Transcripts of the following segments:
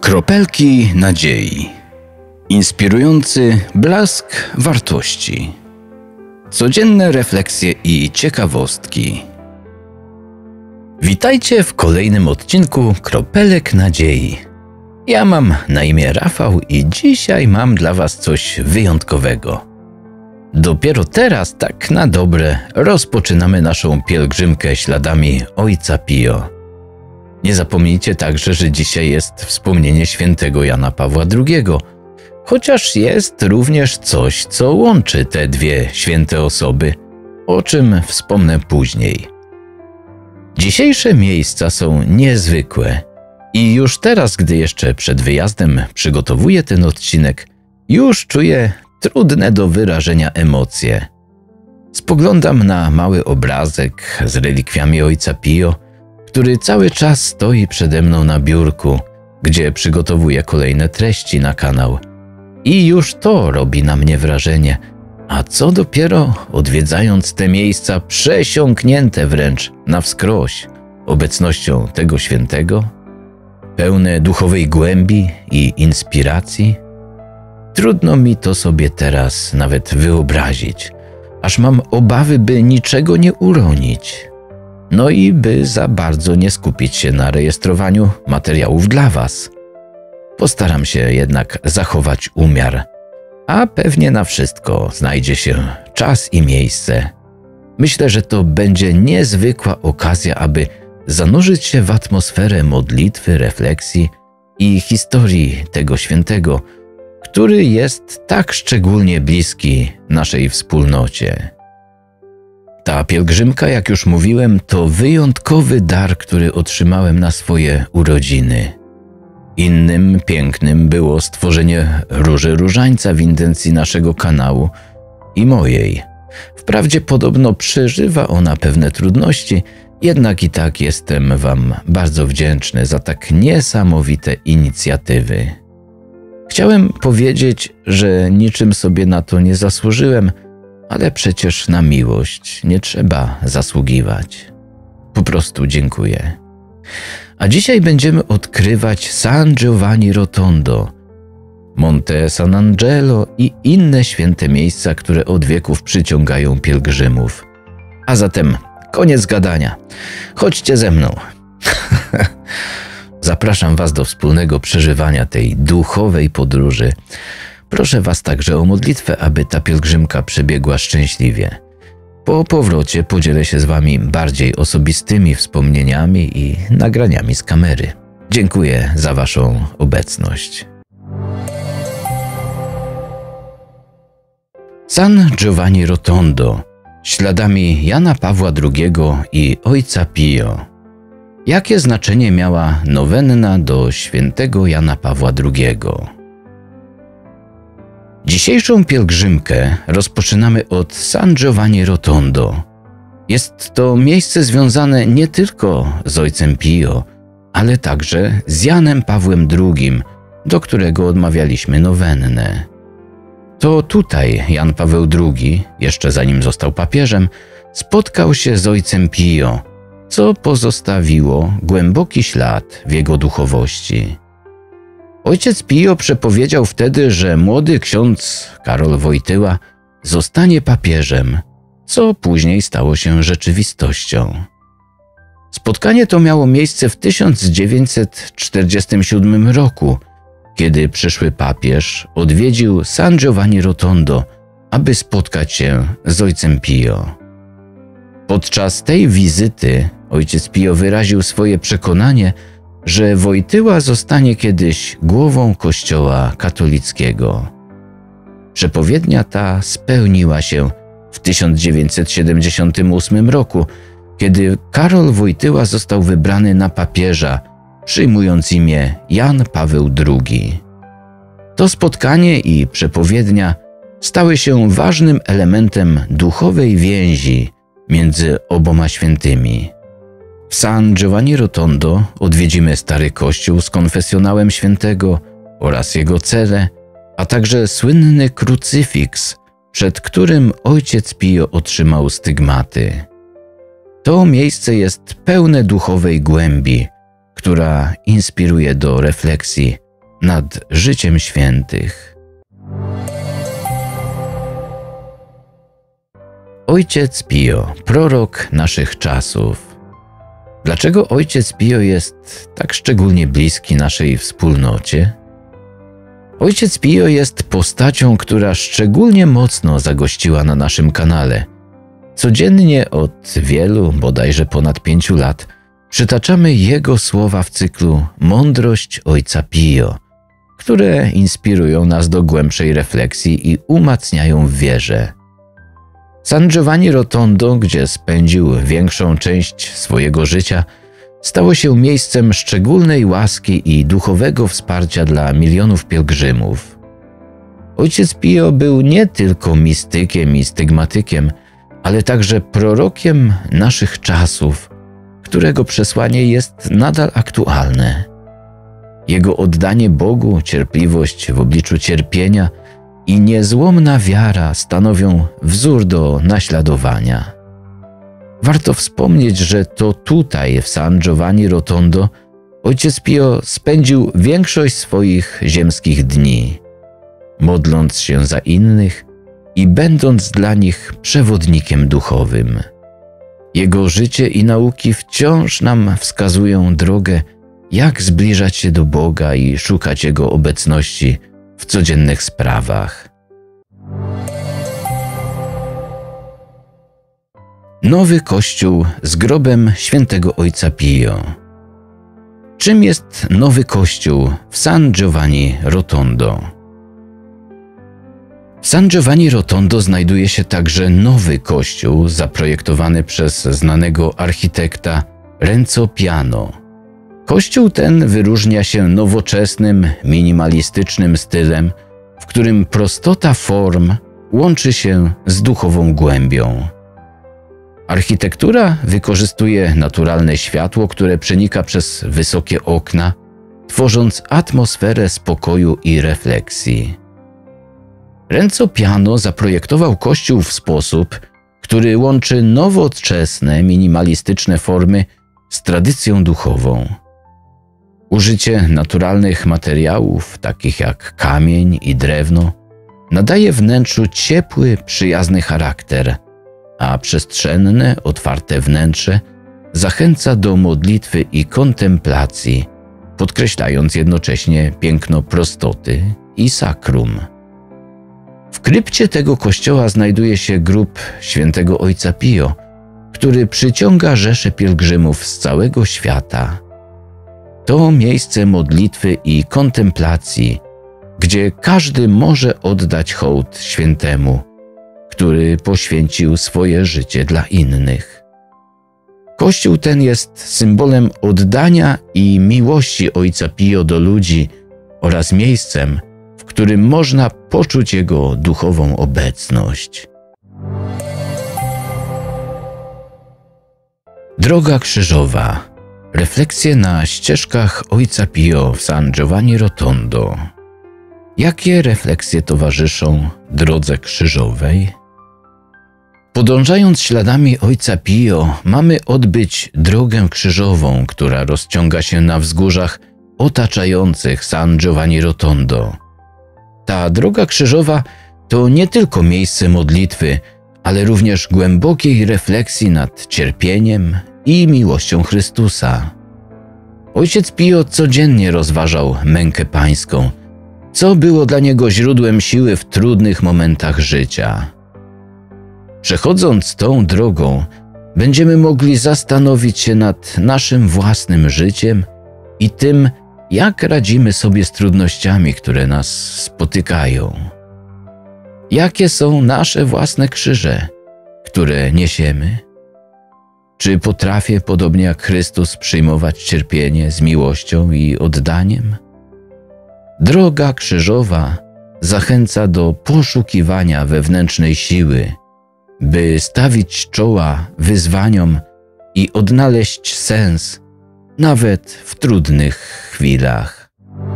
Kropelki nadziei. Inspirujący blask wartości. Codzienne refleksje i ciekawostki. Witajcie w kolejnym odcinku Kropelek nadziei. Ja mam na imię Rafał i dzisiaj mam dla Was coś wyjątkowego. Dopiero teraz, tak na dobre, rozpoczynamy naszą pielgrzymkę śladami Ojca Pio. Nie zapomnijcie także, że dzisiaj jest wspomnienie świętego Jana Pawła II, chociaż jest również coś, co łączy te dwie święte osoby, o czym wspomnę później. Dzisiejsze miejsca są niezwykłe i już teraz, gdy jeszcze przed wyjazdem przygotowuję ten odcinek, już czuję trudne do wyrażenia emocje. Spoglądam na mały obrazek z relikwiami Ojca Pio, który cały czas stoi przede mną na biurku, gdzie przygotowuję kolejne treści na kanał. I już to robi na mnie wrażenie, a co dopiero odwiedzając te miejsca przesiąknięte wręcz na wskroś obecnością tego świętego, pełne duchowej głębi i inspiracji. Trudno mi to sobie teraz nawet wyobrazić, aż mam obawy, by niczego nie uronić. No i by za bardzo nie skupić się na rejestrowaniu materiałów dla Was. Postaram się jednak zachować umiar, a pewnie na wszystko znajdzie się czas i miejsce. Myślę, że to będzie niezwykła okazja, aby zanurzyć się w atmosferę modlitwy, refleksji i historii tego świętego, który jest tak szczególnie bliski naszej wspólnocie. Ta pielgrzymka, jak już mówiłem, to wyjątkowy dar, który otrzymałem na swoje urodziny. Innym pięknym było stworzenie Róży Różańca w intencji naszego kanału i mojej. Wprawdzie podobno przeżywa ona pewne trudności, jednak i tak jestem Wam bardzo wdzięczny za tak niesamowite inicjatywy. Chciałem powiedzieć, że niczym sobie na to nie zasłużyłem, ale przecież na miłość nie trzeba zasługiwać. Po prostu dziękuję. A dzisiaj będziemy odkrywać San Giovanni Rotondo, Monte San Angelo i inne święte miejsca, które od wieków przyciągają pielgrzymów. A zatem koniec gadania. Chodźcie ze mną. Zapraszam Was do wspólnego przeżywania tej duchowej podróży. Proszę Was także o modlitwę, aby ta pielgrzymka przebiegła szczęśliwie. Po powrocie podzielę się z Wami bardziej osobistymi wspomnieniami i nagraniami z kamery. Dziękuję za Waszą obecność. San Giovanni Rotondo, śladami Jana Pawła II i Ojca Pio. Jakie znaczenie miała nowenna do świętego Jana Pawła II? Dzisiejszą pielgrzymkę rozpoczynamy od San Giovanni Rotondo. Jest to miejsce związane nie tylko z Ojcem Pio, ale także z Janem Pawłem II, do którego odmawialiśmy nowennę. To tutaj Jan Paweł II, jeszcze zanim został papieżem, spotkał się z Ojcem Pio, co pozostawiło głęboki ślad w jego duchowości. Ojciec Pio przepowiedział wtedy, że młody ksiądz Karol Wojtyła zostanie papieżem, co później stało się rzeczywistością. Spotkanie to miało miejsce w 1947 roku, kiedy przyszły papież odwiedził San Giovanni Rotondo, aby spotkać się z Ojcem Pio. Podczas tej wizyty Ojciec Pio wyraził swoje przekonanie, że Wojtyła zostanie kiedyś głową Kościoła katolickiego. Przepowiednia ta spełniła się w 1978 roku, kiedy Karol Wojtyła został wybrany na papieża, przyjmując imię Jan Paweł II. To spotkanie i przepowiednia stały się ważnym elementem duchowej więzi między oboma świętymi. W San Giovanni Rotondo odwiedzimy stary kościół z konfesjonałem świętego oraz jego cele, a także słynny krucyfiks, przed którym Ojciec Pio otrzymał stygmaty. To miejsce jest pełne duchowej głębi, która inspiruje do refleksji nad życiem świętych. Ojciec Pio, prorok naszych czasów. Dlaczego Ojciec Pio jest tak szczególnie bliski naszej wspólnocie? Ojciec Pio jest postacią, która szczególnie mocno zagościła na naszym kanale. Codziennie od wielu, bodajże ponad 5 lat, przytaczamy jego słowa w cyklu Mądrość Ojca Pio, które inspirują nas do głębszej refleksji i umacniają w wierze. San Giovanni Rotondo, gdzie spędził większą część swojego życia, stało się miejscem szczególnej łaski i duchowego wsparcia dla milionów pielgrzymów. Ojciec Pio był nie tylko mistykiem i stygmatykiem, ale także prorokiem naszych czasów, którego przesłanie jest nadal aktualne. Jego oddanie Bogu, cierpliwość w obliczu cierpienia i niezłomna wiara stanowią wzór do naśladowania. Warto wspomnieć, że to tutaj, w San Giovanni Rotondo, Ojciec Pio spędził większość swoich ziemskich dni, modląc się za innych i będąc dla nich przewodnikiem duchowym. Jego życie i nauki wciąż nam wskazują drogę, jak zbliżać się do Boga i szukać Jego obecności w codziennych sprawach. Nowy Kościół z grobem świętego Ojca Pio. Czym jest Nowy Kościół w San Giovanni Rotondo? W San Giovanni Rotondo znajduje się także nowy kościół zaprojektowany przez znanego architekta Renzo Piano. Kościół ten wyróżnia się nowoczesnym, minimalistycznym stylem, w którym prostota form łączy się z duchową głębią. Architektura wykorzystuje naturalne światło, które przenika przez wysokie okna, tworząc atmosferę spokoju i refleksji. Renzo Piano zaprojektował kościół w sposób, który łączy nowoczesne, minimalistyczne formy z tradycją duchową. Użycie naturalnych materiałów, takich jak kamień i drewno, nadaje wnętrzu ciepły, przyjazny charakter, a przestrzenne, otwarte wnętrze zachęca do modlitwy i kontemplacji, podkreślając jednocześnie piękno prostoty i sakrum. W krypcie tego kościoła znajduje się grób świętego Ojca Pio, który przyciąga rzesze pielgrzymów z całego świata. To miejsce modlitwy i kontemplacji, gdzie każdy może oddać hołd świętemu, który poświęcił swoje życie dla innych. Kościół ten jest symbolem oddania i miłości Ojca Pio do ludzi oraz miejscem, w którym można poczuć Jego duchową obecność. Droga krzyżowa. Refleksje na ścieżkach Ojca Pio w San Giovanni Rotondo. Jakie refleksje towarzyszą drodze krzyżowej? Podążając śladami Ojca Pio, mamy odbyć drogę krzyżową, która rozciąga się na wzgórzach otaczających San Giovanni Rotondo. Ta droga krzyżowa to nie tylko miejsce modlitwy, ale również głębokiej refleksji nad cierpieniem i miłością Chrystusa. Ojciec Pio codziennie rozważał mękę pańską, co było dla niego źródłem siły w trudnych momentach życia. Przechodząc tą drogą, będziemy mogli zastanowić się nad naszym własnym życiem i tym, jak radzimy sobie z trudnościami, które nas spotykają. Jakie są nasze własne krzyże, które niesiemy? Czy potrafię, podobnie jak Chrystus, przyjmować cierpienie z miłością i oddaniem? Droga krzyżowa zachęca do poszukiwania wewnętrznej siły, by stawić czoła wyzwaniom i odnaleźć sens nawet w trudnych chwilach.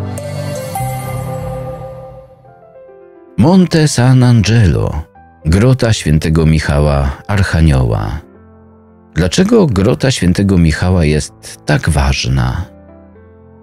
Monte Sant'Angelo, grota świętego Michała Archanioła. Dlaczego grota świętego Michała jest tak ważna?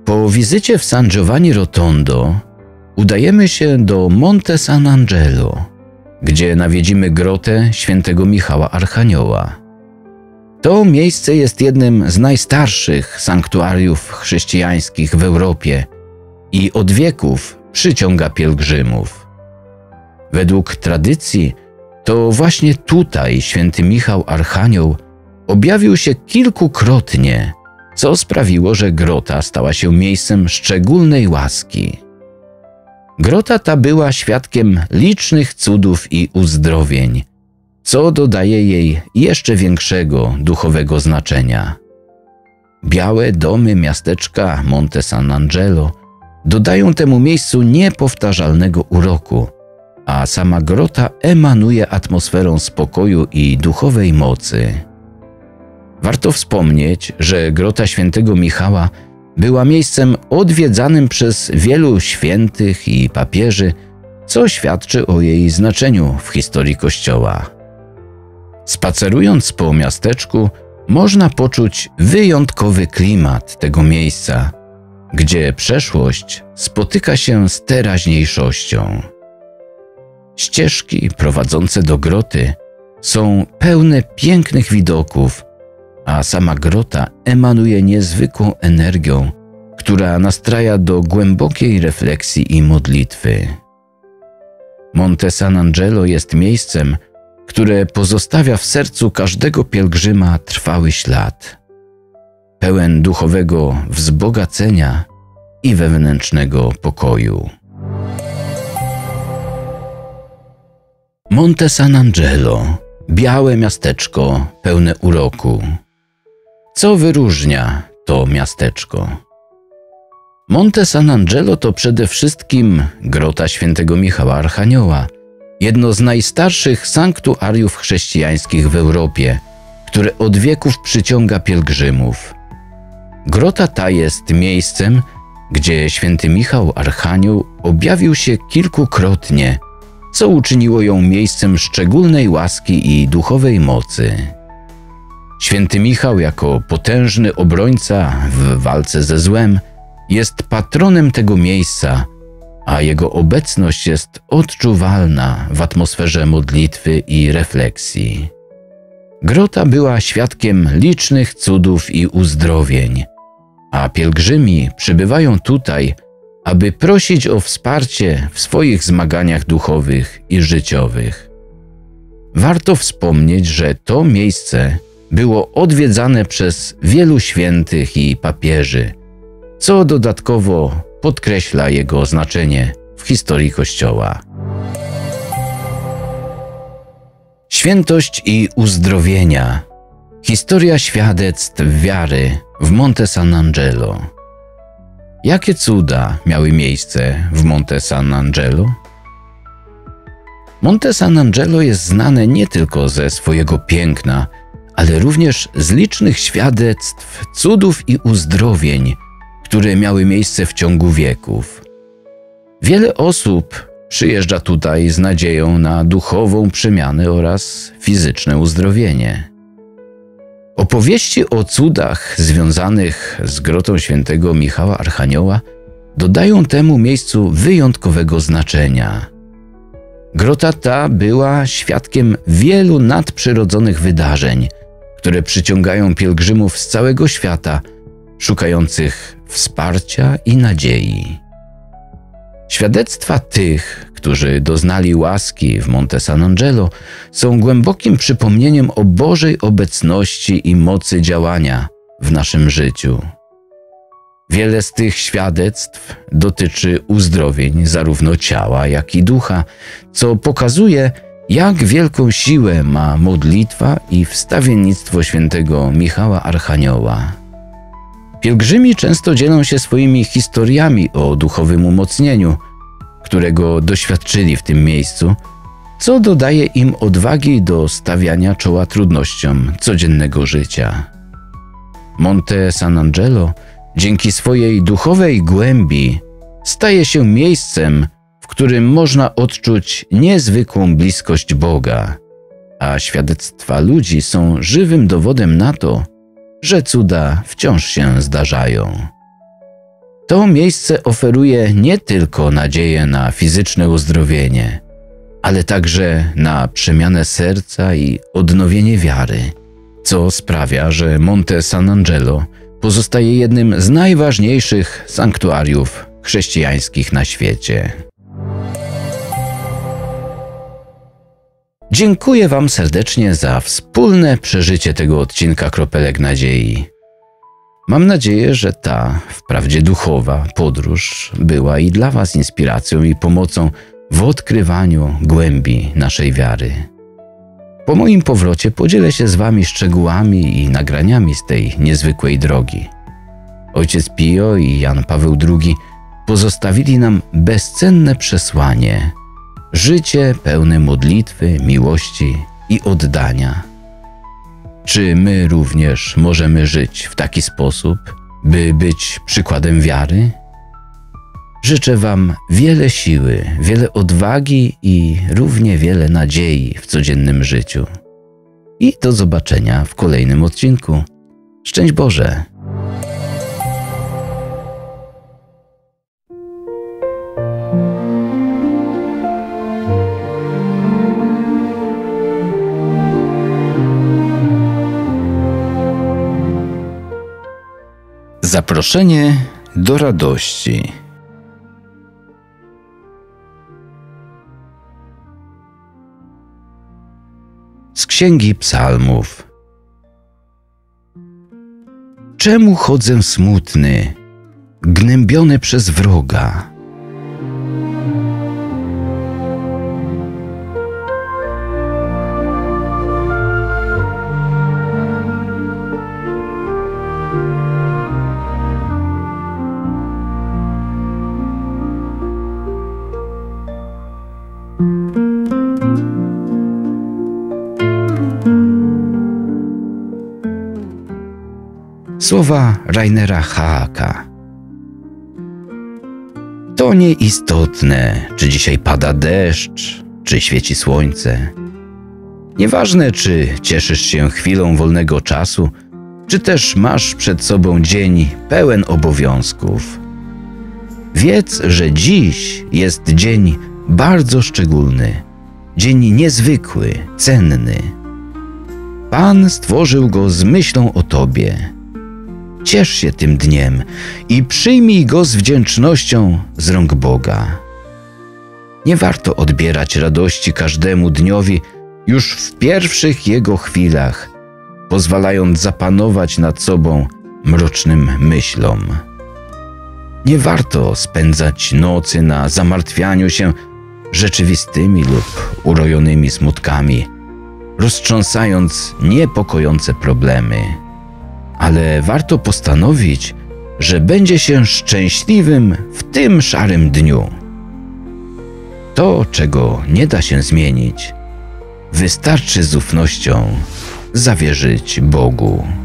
Po wizycie w San Giovanni Rotondo udajemy się do Monte Sant'Angelo, gdzie nawiedzimy grotę świętego Michała Archanioła. To miejsce jest jednym z najstarszych sanktuariów chrześcijańskich w Europie i od wieków przyciąga pielgrzymów. Według tradycji to właśnie tutaj święty Michał Archanioł objawił się kilkukrotnie, co sprawiło, że grota stała się miejscem szczególnej łaski. Grota ta była świadkiem licznych cudów i uzdrowień, co dodaje jej jeszcze większego duchowego znaczenia. Białe domy miasteczka Monte Sant'Angelo dodają temu miejscu niepowtarzalnego uroku, a sama grota emanuje atmosferą spokoju i duchowej mocy. Warto wspomnieć, że grota świętego Michała była miejscem odwiedzanym przez wielu świętych i papieży, co świadczy o jej znaczeniu w historii Kościoła. Spacerując po miasteczku, można poczuć wyjątkowy klimat tego miejsca, gdzie przeszłość spotyka się z teraźniejszością. Ścieżki prowadzące do groty są pełne pięknych widoków, a sama grota emanuje niezwykłą energią, która nastraja do głębokiej refleksji i modlitwy. Monte Sant'Angelo jest miejscem, które pozostawia w sercu każdego pielgrzyma trwały ślad, pełen duchowego wzbogacenia i wewnętrznego pokoju. Monte Sant'Angelo, białe miasteczko pełne uroku. Co wyróżnia to miasteczko? Monte Sant'Angelo to przede wszystkim grota świętego Michała Archanioła, jedno z najstarszych sanktuariów chrześcijańskich w Europie, które od wieków przyciąga pielgrzymów. Grota ta jest miejscem, gdzie święty Michał Archanioł objawił się kilkukrotnie, co uczyniło ją miejscem szczególnej łaski i duchowej mocy. Święty Michał jako potężny obrońca w walce ze złem jest patronem tego miejsca, a jego obecność jest odczuwalna w atmosferze modlitwy i refleksji. Grota była świadkiem licznych cudów i uzdrowień, a pielgrzymi przybywają tutaj, aby prosić o wsparcie w swoich zmaganiach duchowych i życiowych. Warto wspomnieć, że to miejsce było odwiedzane przez wielu świętych i papieży, co dodatkowo podkreśla jego znaczenie w historii Kościoła. Świętość i uzdrowienia. Historia świadectw wiary w Monte Sant'Angelo. Jakie cuda miały miejsce w Monte Sant'Angelo? Monte Sant'Angelo jest znane nie tylko ze swojego piękna, ale również z licznych świadectw, cudów i uzdrowień, które miały miejsce w ciągu wieków. Wiele osób przyjeżdża tutaj z nadzieją na duchową przemianę oraz fizyczne uzdrowienie. Opowieści o cudach związanych z grotą świętego Michała Archanioła dodają temu miejscu wyjątkowego znaczenia. Grota ta była świadkiem wielu nadprzyrodzonych wydarzeń, które przyciągają pielgrzymów z całego świata, szukających wsparcia i nadziei. Świadectwa tych, którzy doznali łaski w Monte Sant'Angelo, są głębokim przypomnieniem o Bożej obecności i mocy działania w naszym życiu. Wiele z tych świadectw dotyczy uzdrowień zarówno ciała, jak i ducha, co pokazuje, jak wielką siłę ma modlitwa i wstawiennictwo świętego Michała Archanioła. Pielgrzymi często dzielą się swoimi historiami o duchowym umocnieniu, którego doświadczyli w tym miejscu, co dodaje im odwagi do stawiania czoła trudnościom codziennego życia. Monte Sant'Angelo dzięki swojej duchowej głębi staje się miejscem, w którym można odczuć niezwykłą bliskość Boga, a świadectwa ludzi są żywym dowodem na to, że cuda wciąż się zdarzają. To miejsce oferuje nie tylko nadzieję na fizyczne uzdrowienie, ale także na przemianę serca i odnowienie wiary, co sprawia, że Monte San Angelo pozostaje jednym z najważniejszych sanktuariów chrześcijańskich na świecie. Dziękuję Wam serdecznie za wspólne przeżycie tego odcinka Kropelek Nadziei. Mam nadzieję, że ta, wprawdzie duchowa, podróż była i dla Was inspiracją i pomocą w odkrywaniu głębi naszej wiary. Po moim powrocie podzielę się z Wami szczegółami i nagraniami z tej niezwykłej drogi. Ojciec Pio i Jan Paweł II pozostawili nam bezcenne przesłanie: życie pełne modlitwy, miłości i oddania. Czy my również możemy żyć w taki sposób, by być przykładem wiary? Życzę Wam wiele siły, wiele odwagi i równie wiele nadziei w codziennym życiu. I do zobaczenia w kolejnym odcinku. Szczęść Boże! Zaproszenie do radości. Z Księgi Psalmów. Czemu chodzę smutny, gnębiony przez wroga? Słowa Rainera Haaka. To nieistotne, czy dzisiaj pada deszcz, czy świeci słońce. Nieważne, czy cieszysz się chwilą wolnego czasu, czy też masz przed sobą dzień pełen obowiązków. Wiedz, że dziś jest dzień bardzo szczególny, dzień niezwykły, cenny. Pan stworzył go z myślą o Tobie. Ciesz się tym dniem i przyjmij go z wdzięcznością z rąk Boga. Nie warto odbierać radości każdemu dniowi już w pierwszych jego chwilach, pozwalając zapanować nad sobą mrocznym myślom. Nie warto spędzać nocy na zamartwianiu się rzeczywistymi lub urojonymi smutkami, roztrząsając niepokojące problemy. Ale warto postanowić, że będzie się szczęśliwym w tym szarym dniu. To, czego nie da się zmienić, wystarczy z ufnością zawierzyć Bogu.